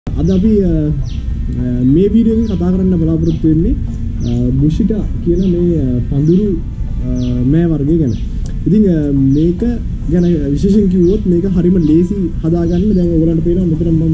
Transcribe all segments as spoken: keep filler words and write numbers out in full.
අද අපි මේ වීඩියෝ එකේ කතා කරන්න බලාපොරොත්තු වෙන්නේ බුෂිටා කියන මේ පඳුරු මෑ වර්ගය ගැන. ඉතින් මේක ගැන විශේෂයෙන් කිව්වොත් මේක හරිම ලේසි හදාගන්න. දැන් ඔයගලන්ට පේනවා මෙතන මම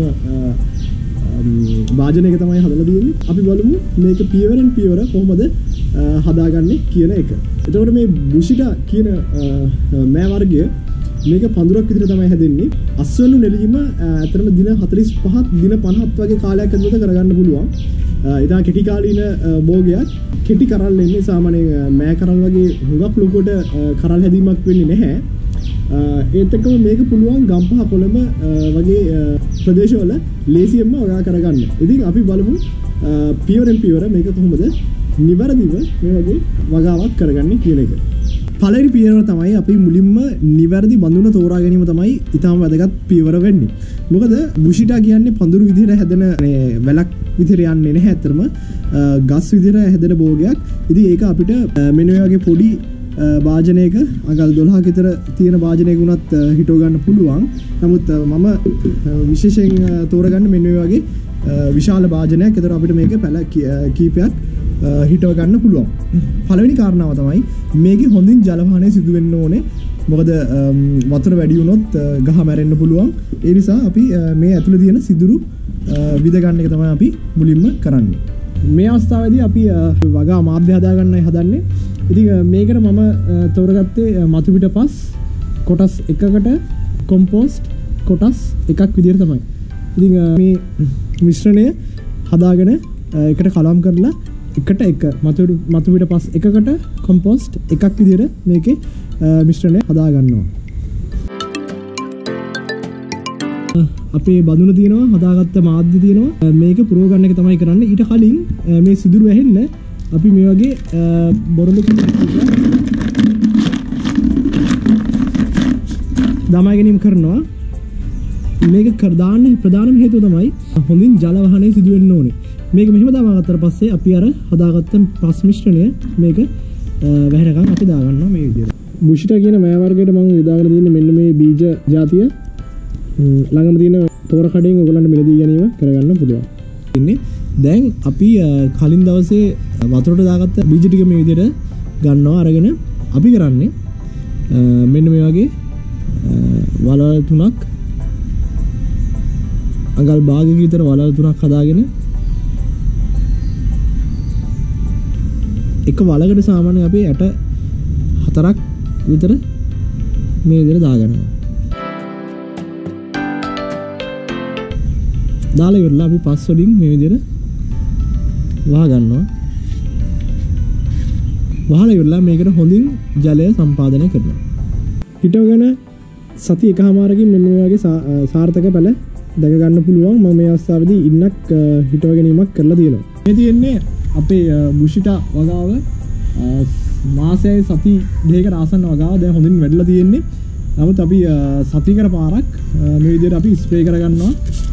වාජනයක තමයි හදලා තියෙන්නේ. අපි බලමු මේක පියවරෙන් පියවර කොහොමද හදාගන්නේ කියන එක. එතකොට මේ බුෂිටා කියන මෑ වර්ගය මේක පඳුරක් විදිහට තමයි හැදෙන්නේ. අස්වැන්නු නෙලීම අතරම දින හතළිස් පහක් දින පනහක් වගේ කාලයක් ඇතුළත කරගන්න පුළුවන්. ඉතින් කෙටි කාලීන භෝගයක් කෙටි කරල් එන්නේ සාමාන්‍යයෙන් මෑ කරල් වගේ හුඟක් ලොකුට කරල් හැදීමක් වෙන්නේ නැහැ. ඒත් එක්කම මේක පුළුවන් ගම්පහ කොළඹ වගේ ප්‍රදේශවල ලේසියෙන්ම වගා කරගන්න. ඉතින් අපි බලමු පියවරෙන් පියවර මේක කොහොමද නිවැරදිව මේ වගේ වගාවක් කරගන්නේ කියන එක. පළවෙනි පියවර තමයි අපි මුලින්ම නිවැරදි බඳුන තෝරා ගැනීම තමයි ඊටම වැදගත් පියවර වෙන්නේ. මොකද බුෂිටා කියන්නේ පඳුරු විදිහට හැදෙන වැලක් විදිහට යන්නේ නැහැ අතරම ගස් විදිහට හැදෙන භෝගයක්. ඉතින් ඒක අපිට මෙන්න මේ වගේ පොඩි වාජනයක අඟල් දොළහක විතර තියෙන වාජනයක උනත් හිටව ගන්න පුළුවන්. නමුත් මම විශේෂයෙන් තෝරගන්නේ මෙන්න මේ වගේ විශාල වාජනයක්. ඒතර අපිට මේක පැල කීපයක් හිටව ගන්න පුළුවන්. පළවෙනි කාරණාව තමයි මේකේ හොඳින් ජල වහනය සිදු වෙන්න ඕනේ. මොකද වතුර වැඩි වුණොත් ගහ මැරෙන්න පුළුවන්. ඒ නිසා අපි මේ ඇතුළේ තියෙන සිදුරු විද ගන්න එක තමයි අපි මුලින්ම කරන්නේ. මේ අවස්ථාවේදී අපි වගා මාධ්‍ය හදා ගන්නයි හදන්නේ. ඉතින් මේකට මම තෝරගත්තේ මතු පිට පස් කොටස් එකකට කොම්පෝස්ට් කොටස් එකක් විදිහට තමයි. ඉතින් මේ මිශ්‍රණය හදාගෙන එකට කලවම් කරලා එකට එක මතු මතු පිට පස් එකකට කොම්පෝස්ට් එකක් විදිහට මේකේ මිශ්‍රණය හදා ගන්නවා. අපේ බඳුන තියෙනවා හදාගත්ත මාධ්‍ය තියෙනවා මේක පුරව ගන්න එක තමයි කරන්නේ. ඊට කලින් මේ සිදුරු වැහෙන්න අපි මේ වගේ බොරළු දමා ගැනීම කරනවා. මේක කර දාන්න ප්‍රධානම හේතුව තමයි හොඳින් ජල වහනය සිදු වෙන්න ඕනේ. මේක මෙහෙම දාලා ගත්තට පස්සේ අපි අර හදාගත්ත පස් මිශ්‍රණය මේක වැහෙනකන් අපි දාගන්නවා මේ විදිහට. බුෂිටා කියන මෑ වර්ගයට මම යොදාගෙන තියෙන්නේ මෙන්න මේ බීජ జాතිය. ළඟම තියෙන තෝර කඩෙන් ඔයගොල්ලන්ට මෙලදී ගැනීම කරගන්න පුළුවන්. ඉන්නේ දැන් අපි කලින් දවසේ වතුරට දාගත්ත බීජ ටික මේ විදිහට ගන්නවා. අරගෙන අපි කරන්නේ මෙන්න මේ වගේ වලල් තුනක් අඟල් භාගයක විතර වලල් තුනක් හදාගෙන එක වලකට සාමාන්‍යයෙන් අපි ඇට හතරක් විතර මේ විදිහට දාගන්නවා. දාලා ඉවරලා අපි පස් වලින් මේ විදිහට වහ ගන්නවා. වහලා ඉවරලා මේකට හොඳින් ජලය සම්පාදනය කරනවා. හිටවගෙන සති එකමාරකින් මෙන්න මේ වගේ සාර්ථක පැල දැක ගන්න පුළුවන්. මම මේ අවස්ථාවේදී ඉන්නක් හිටව ගැනීමක් කරලා තියෙනවා. මේ තියෙන්නේ අපේ බුෂිටා වගාව මාසයේ සති දෙකකට ආසන්න වගාව දැන් හොඳින් වැඩිලා තියෙන්නේ. නමුත් අපි සතියකට පාරක් මේ විදිහට අපි ස්ප්‍රේ කරගන්නවා.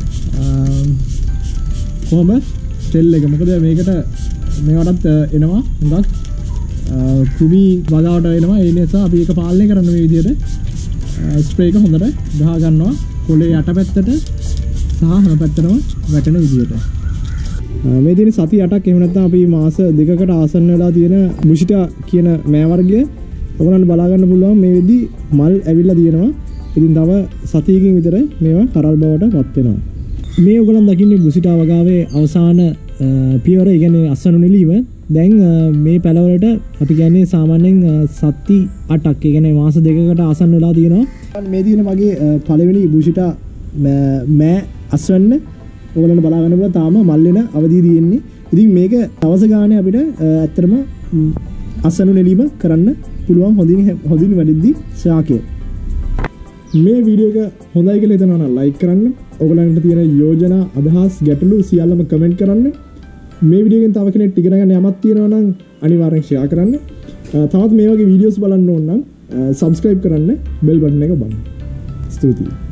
කොහොම ස්ටෙල් එක මොකද මේකට මේවටත් එනවා හුඟක් කුමි වගාවට එනවා. ඒ නිසා අපි ඒක පාලනය කරන්න මේ විදිහට ස්ප්‍රේ එක හොඳට ගහ ගන්නවා කොළේ යට පැත්තට සහ හැම පැත්තටම වැටෙන විදිහට. මේ තියෙන සති අටක් එහෙම නැත්නම් අපි මාස දෙකකට ආසන්න වෙලා තියෙන බුෂිටා කියන මෑ වර්ගය ඔයගොල්ලන්ට බලා ගන්න පුළුවන්. මේ වෙද්දි මල් ඇවිල්ලා තියෙනවා. ඉතින් තව සතියකින් විතර මේවා කරල් බවට පත් වෙනවා. මේ ඔයගොල්ලන් දකින්නේ බුෂිටා වගාවේ අවසාන පියවර. ඒ කියන්නේ අස්වැන්නු නෙලීම. දැන් මේ පැලවලට අපි කියන්නේ සාමාන්‍යයෙන් සති අටක්. ඒ කියන්නේ මාස දෙකකට ආසන්න වෙලා තියෙනවා. මේ තියෙන මගේ පළවෙනි බුෂිටා මෑ අස්වැන්න ඔයගොල්ලන්ට බලා ගන්න පුළුවන්. තාම මල් වෙන අවධිය තියෙන්නේ. ඉතින් මේක දවස ගානේ අපිට ඇත්තටම අස්වැන්නු නෙලීම කරන්න පුළුවන් හොඳින් හොඳින් වැඩිද්දි ශාකය. මේ වීඩියෝ එක හොඳයි කියලා හිතනවා නම් ලයික් කරන්න. ඔයගොල්ලන්ට තියෙන යෝජනා අදහස් ගැටලු සියල්ලම කමෙන්ට් කරන්න. මේ වීඩියෝ එකෙන් තව කෙනෙක් ඉගෙන ගන්න යමක් තියෙනවා නම් අනිවාර්යෙන් ෂෙයා කරන්න. තවත් මේ වගේ වීඩියෝස් බලන්න ඕන නම් සබ්ස්ක්‍රයිබ් කරන්න බෙල් බටන් එක ඔබන්න. ස්තුතියි.